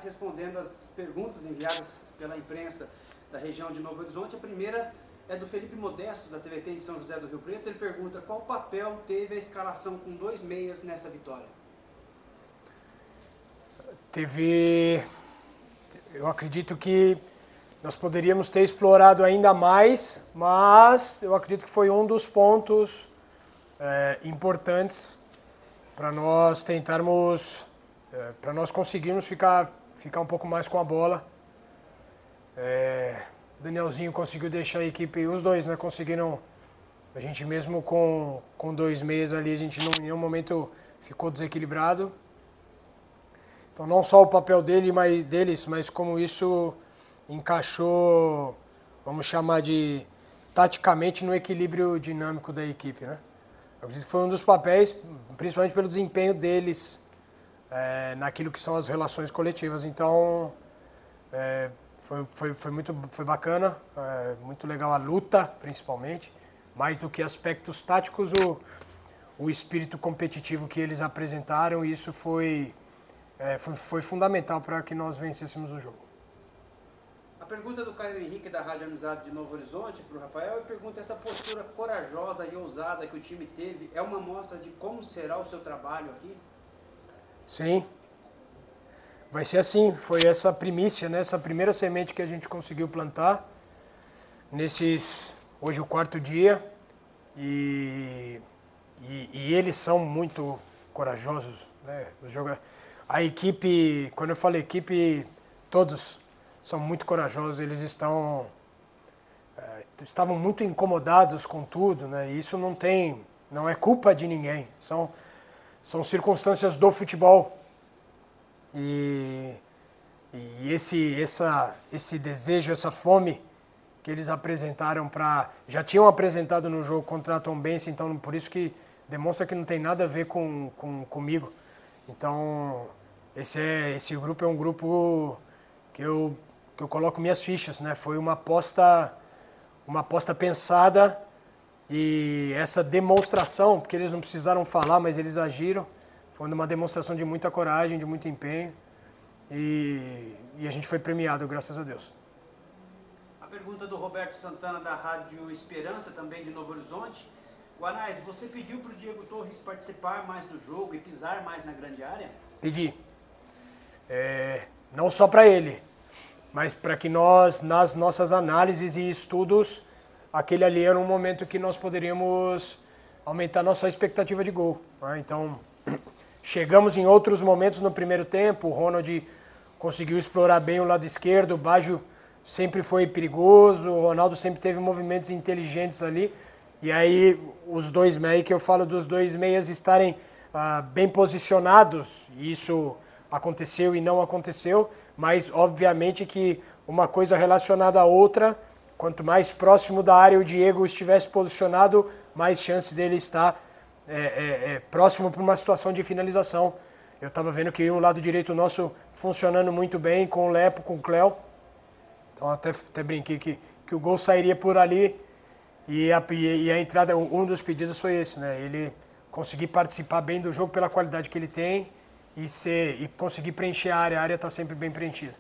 respondendo as perguntas enviadas pela imprensa da região de Novo Horizonte. A primeira é do Felipe Modesto, da TVT de São José do Rio Preto. Ele pergunta qual papel teve a escalação com 2 meias nessa vitória. Eu acredito que nós poderíamos ter explorado ainda mais, mas eu acredito que foi um dos pontos importantes para nós tentarmos, para nós conseguirmos ficar um pouco mais com a bola. O Danielzinho conseguiu deixar a equipe, os dois, né, conseguiram, a gente mesmo com 2 meias ali, a gente em nenhum momento ficou desequilibrado. Então não só o papel deles, mas como isso encaixou, vamos chamar de taticamente, no equilíbrio dinâmico da equipe, né? Eu acredito que foi um dos papéis, principalmente pelo desempenho deles naquilo que são as relações coletivas. Então foi bacana, muito legal a luta, principalmente, mais do que aspectos táticos, o espírito competitivo que eles apresentaram, e isso foi fundamental para que nós vencêssemos o jogo. A pergunta do Caio Henrique, da Rádio Amizade de Novo Horizonte, para o Rafael, ele pergunta: essa postura corajosa e ousada que o time teve é uma amostra de como será o seu trabalho aqui? Sim, vai ser assim. Foi essa primícia, né? Essa primeira semente que a gente conseguiu plantar hoje o 4º dia, e eles são muito corajosos, né? A equipe, quando eu falo equipe, todos são muito corajosos. Eles estavam muito incomodados com tudo, né? E isso não é culpa de ninguém, são circunstâncias do futebol. E esse desejo, essa fome que eles apresentaram já tinham apresentado no jogo contra a Tombense, então por isso que demonstra que não tem nada a ver comigo. Então esse grupo é um grupo que eu coloco minhas fichas, né? Foi uma aposta pensada, e essa demonstração, porque eles não precisaram falar, mas eles agiram, foi uma demonstração de muita coragem, de muito empenho, e a gente foi premiado, graças a Deus. A pergunta do Roberto Santana, da Rádio Esperança, também de Novo Horizonte. Guanais, você pediu para o Diego Torres participar mais do jogo e pisar mais na grande área? Pedi. Não só para ele, mas para que nós, nas nossas análises e estudos, aquele ali era um momento que nós poderíamos aumentar nossa expectativa de gol, né? Então, chegamos em outros momentos no primeiro tempo, o Ronald conseguiu explorar bem o lado esquerdo, o Baggio sempre foi perigoso, o Ronaldo sempre teve movimentos inteligentes ali, e aí os 2 meias, que eu falo dos 2 meias estarem bem posicionados, isso aconteceu e não aconteceu, mas obviamente que uma coisa relacionada à outra, quanto mais próximo da área o Diego estivesse posicionado, mais chance dele estar próximo para uma situação de finalização. Eu estava vendo que o lado direito nosso funcionando muito bem, com o Lepo, com o Cléo, então até brinquei que o gol sairia por ali, e a entrada, um dos pedidos foi esse, né? Ele conseguir participar bem do jogo pela qualidade que ele tem, e conseguir preencher a área está sempre bem preenchida.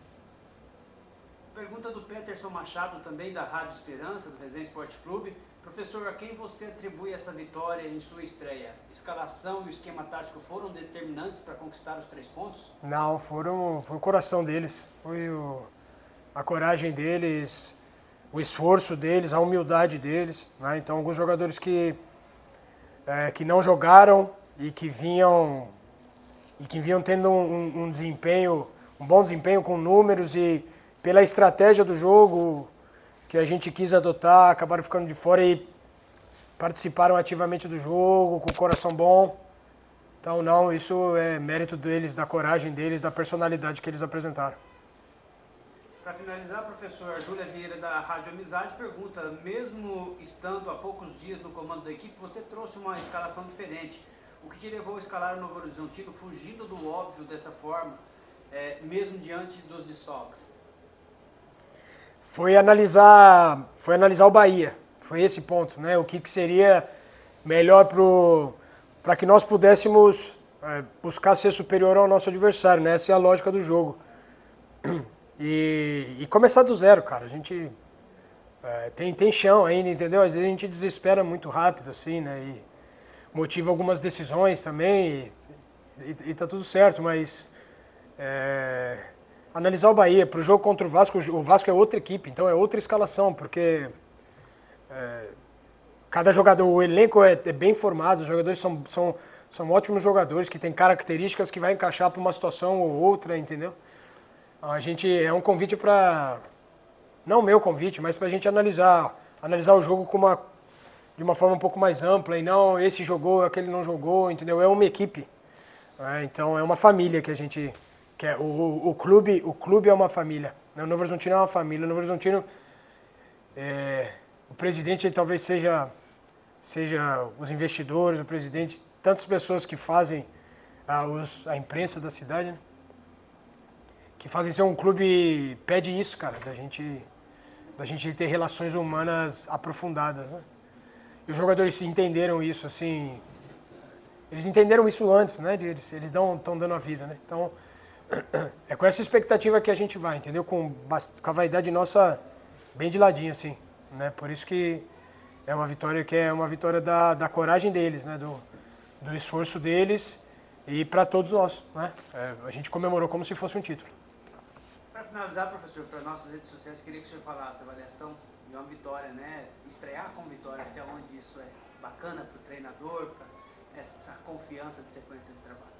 Pergunta do Peterson Machado, também da Rádio Esperança, do Resenha Esporte Clube. Professor, a quem você atribui essa vitória em sua estreia? Escalação e o esquema tático foram determinantes para conquistar os 3 pontos? Não, foi o coração deles, foi a coragem deles, o esforço deles, a humildade deles, né? Então, alguns jogadores que não jogaram e que vinham tendo um bom desempenho com números, e pela estratégia do jogo que a gente quis adotar, acabaram ficando de fora e participaram ativamente do jogo, com o coração bom. Então, não, isso é mérito deles, da coragem deles, da personalidade que eles apresentaram. Para finalizar, professor, a Júlia Vieira, da Rádio Amizade, pergunta: mesmo estando há poucos dias no comando da equipe, você trouxe uma escalação diferente. O que te levou a escalar o Novo Horizontino fugindo do óbvio dessa forma, mesmo diante dos desfalques? Foi analisar o Bahia, foi esse ponto, né? O que seria melhor para que nós pudéssemos buscar ser superior ao nosso adversário, né? Essa é a lógica do jogo. e começar do zero, cara. A gente tem chão ainda, entendeu? Às vezes a gente desespera muito rápido, assim, né? E motiva algumas decisões também e tá tudo certo, mas analisar o Bahia para o jogo contra o Vasco é outra equipe, então é outra escalação, porque cada jogador, o elenco é bem formado, os jogadores são ótimos jogadores que têm características que vai encaixar para uma situação ou outra, entendeu? A gente é um convite para, não o meu convite, mas para a gente analisar o jogo de uma forma um pouco mais ampla e não esse jogou, aquele não jogou, entendeu? É uma equipe, né? Então é uma família que a gente quer. O clube é uma família, né? O Novo Horizontino é uma família. O Novo Horizontino, o presidente talvez seja os investidores, o presidente, tantas pessoas que fazem a imprensa da cidade, né? Que fazem ser um clube, pede isso, cara, da gente ter relações humanas aprofundadas, né? E os jogadores entenderam isso, assim, eles entenderam isso antes, né? Eles estão dando a vida, né? Então, é com essa expectativa que a gente vai, entendeu? Com a vaidade nossa bem de ladinho, assim, né? Por isso que é uma vitória da coragem deles, né? Do esforço deles e para todos nós, né? A gente comemorou como se fosse um título. Para finalizar, professor, para nossas redes sociais, queria que o senhor falasse a avaliação de uma vitória, né? Estrear com vitória, até onde isso é bacana para o treinador, para essa confiança de sequência de trabalho.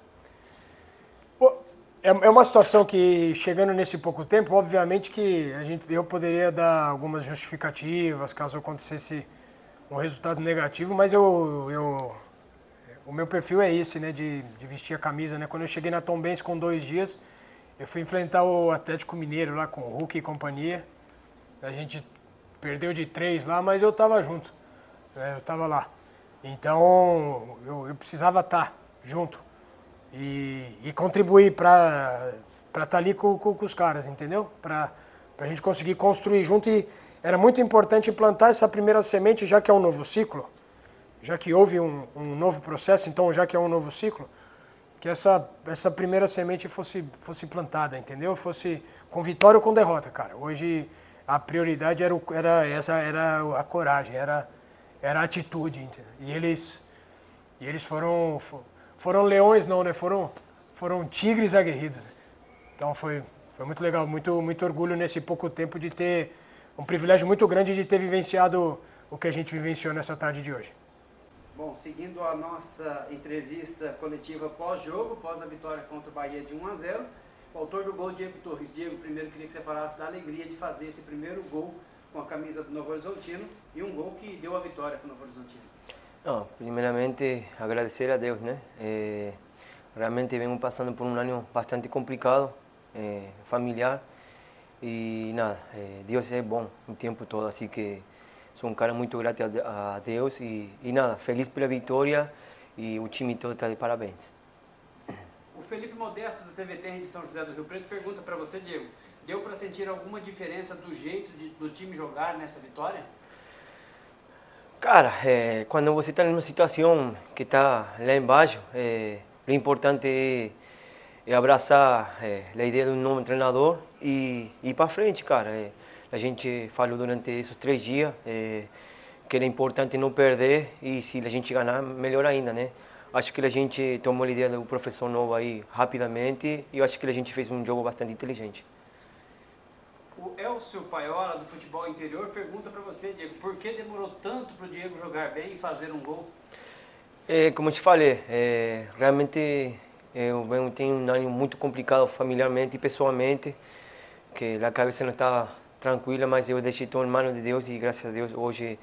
É uma situação que, chegando nesse pouco tempo, obviamente que eu poderia dar algumas justificativas caso acontecesse um resultado negativo, mas o meu perfil é esse, né, de vestir a camisa, né? Quando eu cheguei na Tombense com 2 dias, eu fui enfrentar o Atlético Mineiro lá com o Hulk e companhia. A gente perdeu de 3 lá, mas eu estava junto, né? Eu estava lá. Então, eu precisava estar junto e contribuir para estar ali com os caras, entendeu? Para a gente conseguir construir junto. E era muito importante plantar essa primeira semente, já que é um novo ciclo, já que houve um novo processo, então já que é um novo ciclo, que essa primeira semente fosse plantada, entendeu? Fosse com vitória ou com derrota, cara. Hoje a prioridade era a coragem, era a atitude, entendeu? E eles foram leões, não, né? Foram tigres aguerridos. Então foi muito legal, muito orgulho nesse pouco tempo de ter um privilégio muito grande de ter vivenciado o que a gente vivenciou nessa tarde de hoje. Bom, seguindo a nossa entrevista coletiva pós-jogo, pós a vitória contra o Bahia de 1-0, o autor do gol, Diego Torres. Diego, primeiro queria que você falasse da alegria de fazer esse primeiro gol com a camisa do Novo Horizontino e um gol que deu a vitória para o Novo Horizontino. Não, primeiramente agradecer a Deus, né? Realmente venho passando por um ano bastante complicado, familiar, e nada, Deus é bom o tempo todo, assim que sou um cara muito grato a Deus e nada, feliz pela vitória e o time todo está de parabéns. O Felipe Modesto, da TVT de São José do Rio Preto, pergunta para você, Diego, deu para sentir alguma diferença do jeito do time jogar nessa vitória? Cara, quando você está numa situação que está lá embaixo, o importante é abraçar a ideia do novo treinador e ir para frente, cara. A gente falou durante esses 3 dias que era importante não perder e se a gente ganhar, melhor ainda, né? Acho que a gente tomou a ideia do professor novo aí rapidamente e eu acho que a gente fez um jogo bastante inteligente. O Elcio Paiola, do Futebol Interior, pergunta para você, Diego, por que demorou tanto para o Diego jogar bem e fazer um gol? Como eu te falei, realmente eu tenho um ano muito complicado familiarmente e pessoalmente, que a cabeça não está tranquila, mas eu deixei tudo em mãos de Deus e graças a Deus hoje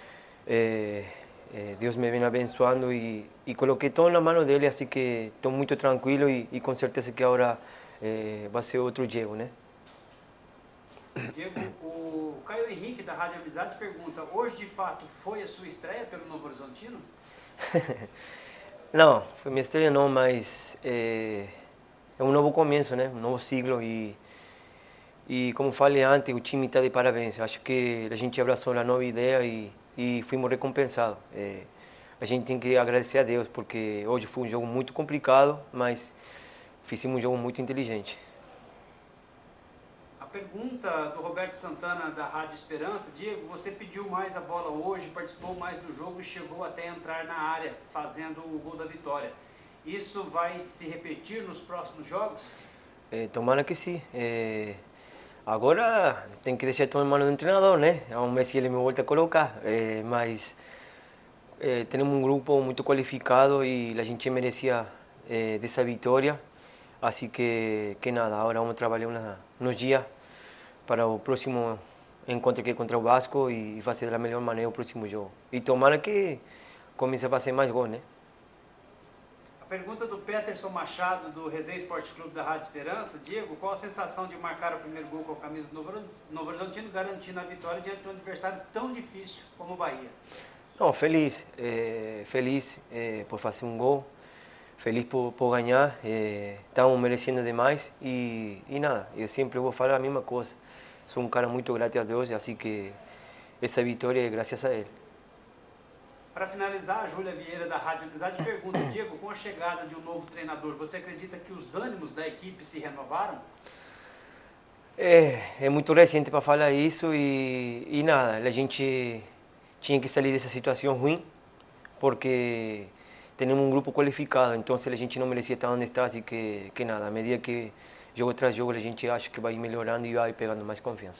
Deus me vem abençoando e coloquei tudo na mão dele, assim que estou muito tranquilo e com certeza que agora vai ser outro Diego, né? Diego, o Caio Henrique, da Rádio Amizade, pergunta, hoje de fato foi a sua estreia pelo Novo Horizontino? Não, foi minha estreia não, mas é um novo começo, né? Um novo ciclo e como falei antes, o time está de parabéns. Acho que a gente abraçou a nova ideia e fomos recompensados. A gente tem que agradecer a Deus, porque hoje foi um jogo muito complicado, mas fizemos um jogo muito inteligente. pergunta do Roberto Santana, da Rádio Esperança. Diego, você pediu mais a bola hoje, participou mais do jogo e chegou até entrar na área, fazendo o gol da vitória. Isso vai se repetir nos próximos jogos? Tomara que sim. Agora tem que deixar tudo em mão do treinador, né? Vamos ver se ele me volta a colocar. Mas temos um grupo muito qualificado e a gente merecia dessa vitória. Assim que nada, agora vamos trabalhar nos dias para o próximo encontro que é contra o Vasco e fazer da melhor maneira o próximo jogo. E tomara que comece a fazer mais gols, né? A pergunta do Peterson Machado, do Resenha Esporte Clube da Rádio Esperança. Diego, qual a sensação de marcar o primeiro gol com a camisa do Novo Horizontino, garantindo a vitória diante de um adversário tão difícil como o Bahia? Não, feliz. Feliz por fazer um gol. Feliz por ganhar, estamos merecendo demais e nada, eu sempre vou falar a mesma coisa. Sou um cara muito grato a Deus, assim que essa vitória é graças a Ele. Para finalizar, a Júlia Vieira da Rádio Amizade pergunta, Diego, com a chegada de um novo treinador, você acredita que os ânimos da equipe se renovaram? É muito recente para falar isso e nada, a gente tinha que sair dessa situação ruim, porque temos um grupo qualificado, então a gente não merecia estar onde está, assim que nada, à medida que jogo tras jogo a gente acha que vai melhorando e vai pegando mais confiança.